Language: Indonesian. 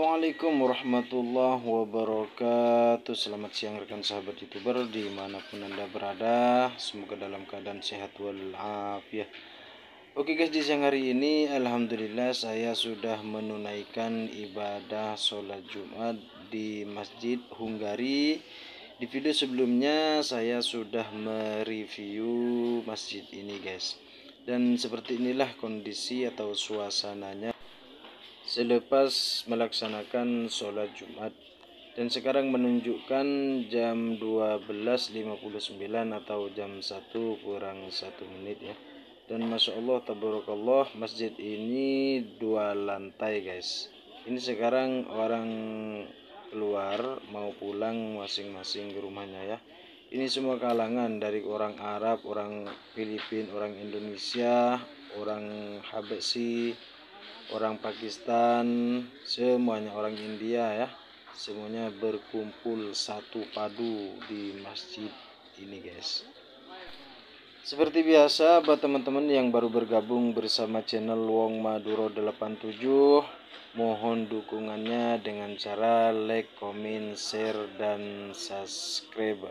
Assalamualaikum warahmatullahi wabarakatuh. Selamat siang rekan sahabat youtuber dimanapun anda berada, semoga dalam keadaan sehat walafiat. Oke guys, di siang hari ini alhamdulillah saya sudah menunaikan ibadah sholat Jumat di Masjid Hungari. Di video sebelumnya saya sudah mereview masjid ini guys, dan seperti inilah kondisi atau suasananya selepas melaksanakan sholat Jumat. Dan sekarang menunjukkan jam 12.59 atau jam 1 kurang 1 menit ya. Dan Masya Allah tabarakallah, masjid ini 2 lantai guys. Ini sekarang orang keluar mau pulang masing-masing ke rumahnya ya. Ini semua kalangan dari orang Arab, orang Filipina, orang Indonesia, orang Habesyi, orang Pakistan, semuanya orang India ya, semuanya berkumpul satu padu di masjid ini guys. Seperti biasa buat teman-teman yang baru bergabung bersama channel Wong Maduro 87, mohon dukungannya dengan cara like, comment, share, dan subscribe.